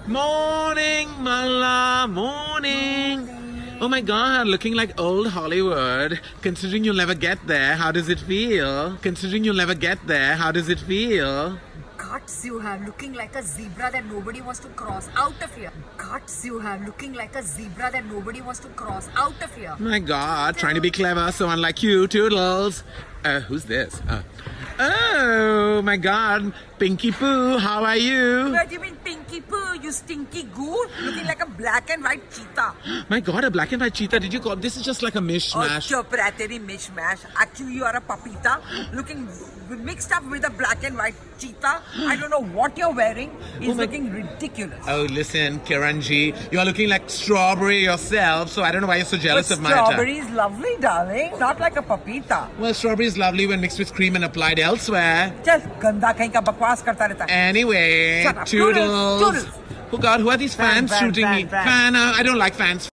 Morning, Mala, morning. Oh my God, looking like old Hollywood. Considering you'll never get there, how does it feel? Considering you'll never get there, how does it feel? Guts you have, looking like a zebra that nobody wants to cross. Out of here. Guts you have, looking like a zebra that nobody wants to cross. Out of here. My God, trying to be clever, so unlike you, Toodles. Who's this? Oh my God, Pinky Pooh, how are you? What do you mean Pinky Pooh, you stinky goo? Looking like a black and white cheetah. My God, a black and white cheetah, did you call? This is just like a mishmash. Oh, chup raha, teri mishmash. Actually, you are a papita, looking mixed up with a black and white cheetah. I don't know what you're wearing. It's looking ridiculous. Oh, listen, Kiranji, you're looking like strawberry yourself, so I don't know why you're so jealous But of my strawberry is lovely, darling. Not like a papita. Well, strawberry is lovely when mixed with cream and applied elsewhere. Just ganda kahin ka bakwas karta rehta hai. Anyway, Shut up. Toodles. Toodles. Oh God, who are these fans shooting me? Fan. I don't like fans.